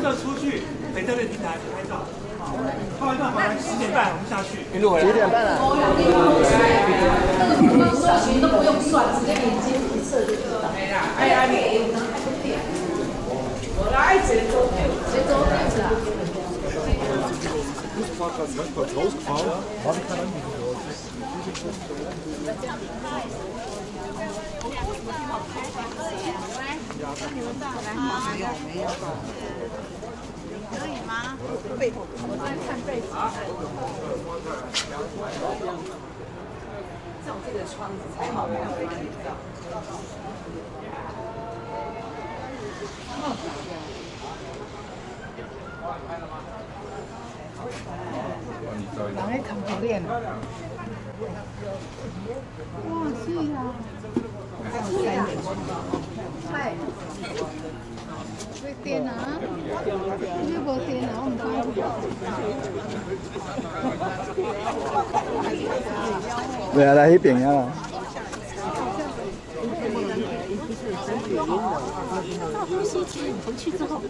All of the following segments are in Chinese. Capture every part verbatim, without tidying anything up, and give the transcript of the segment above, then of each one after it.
车出去北德的平台拍照，拍完照马上十点半我们下去。 几点半了？ 那个社群都不用算，直接给你进去设就知道。哎呀，哎呀，你有能看个店。我来这周六，这周六是啊。 Fußballplatz ganz kurz rausgefahren, war nicht mehr angekommen. 可以吗？背后，我在看背景。 这种这个窗子才好看，会看到。 人喺看表演。哇，是啊。係。會電啊？呢部電腦唔得。 對啊，來迄邊啊。 呼吸机回去之後。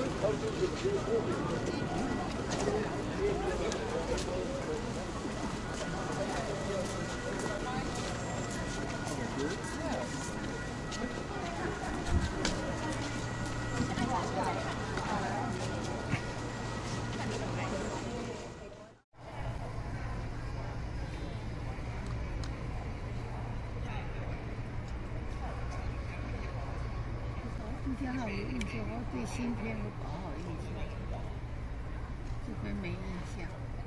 比较好有印象，我对新片我不好印象，这边没印象。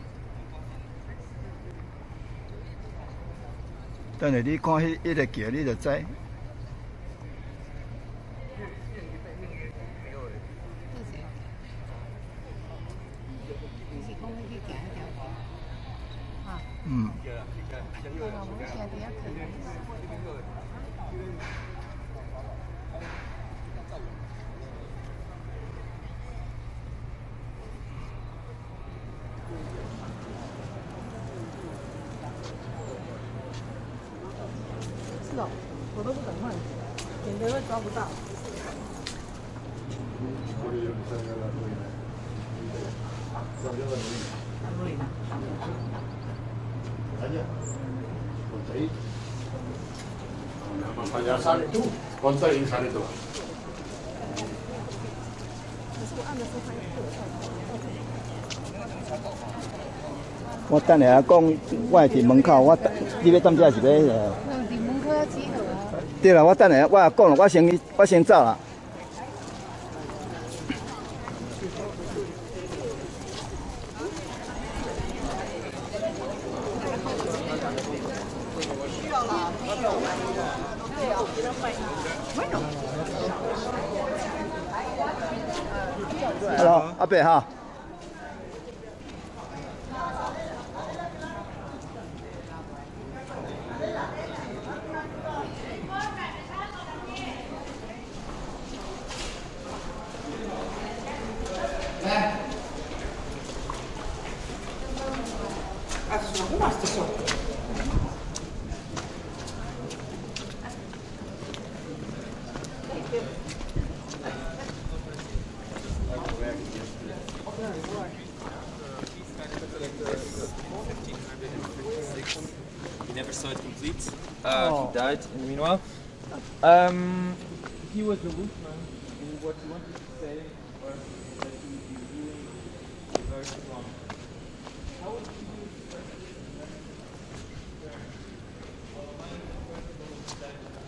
等下你看迄迄个桥，你就知。嗯。 是哦，我都不敢换，免得会抓不到。 Ya sale tú, ponte ahí, sale tú. 我等下讲，我会伫门口，我你要等遮是要迄个？ 伫门口要集合啊。 对啦，我等下我讲了，我先我先走啦。Hello， 阿伯哈。 He never saw it complete. Uh, oh. He died in the meanwhile. Um, he was a wolfman, and what he wanted to say was that he would be doing very strong. How would he do it?